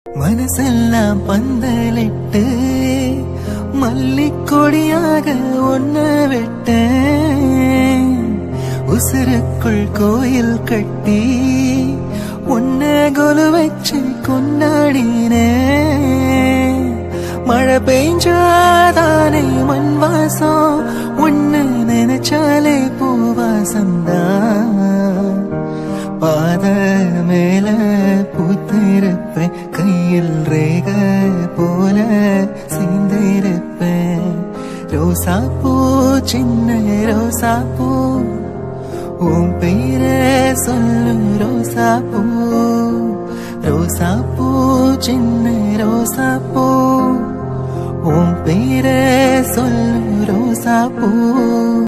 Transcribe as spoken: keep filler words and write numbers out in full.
மனசெல்லாம் பந்தலிட்டு மல்லிக்கொடியாக ஒன்ன விட்டேன். உசுருக்குள் கோயில் கட்டி ஒன்ன கொலு வச்சு கொண்டாடினேன். மழை பெய்ஞ்சாதானே மண் வாசம், ஒன்னு நினைச்சாலே பூவாசம்தான். பாத மேல பூத்திருப்பேன், கையில் ரேக போல சேர்ந்திருப்பேன். ரோசா பூ சின்ன ரோசா பூ, உன் பேர சொல்லு ரோசா பூ. ரோசா பூ சின்ன ரோசா பூ, உன் பேர சொல்லு ரோசா பூ.